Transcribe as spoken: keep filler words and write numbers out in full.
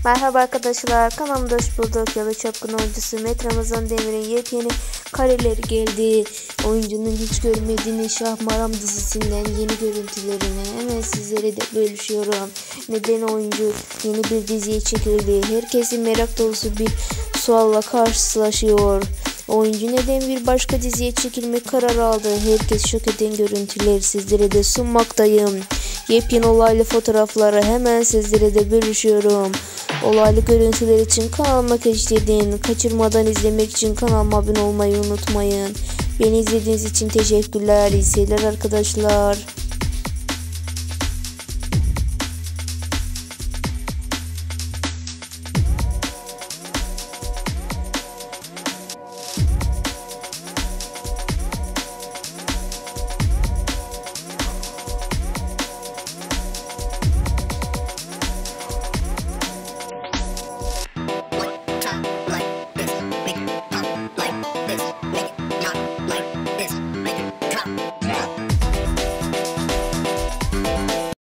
Merhaba arkadaşlar, kanalımda hoş bulduk. Yalı Çapkın oyuncusu Mehmet Ramazan Demir'in yepyeni kareleri geldi. Oyuncunun hiç görmediğiniz Şahmaram dizisinden yeni görüntülerini hemen sizlere de bölüşüyorum. Neden oyuncu yeni bir diziye çekildi? Herkesin merak dolusu bir sualla karşılaşıyor. Oyuncu neden bir başka diziye çekilme kararı aldı? Herkes şok eden görüntüleri sizlere de sunmaktayım. Yepyeni olaylı fotoğrafları hemen sizlere de bölüşüyorum. Olaylı görüntüler için kanalıma keşfedin. Kaçırmadan izlemek için kanalıma abone olmayı unutmayın. Beni izlediğiniz için teşekkürler. İyi seyirler arkadaşlar.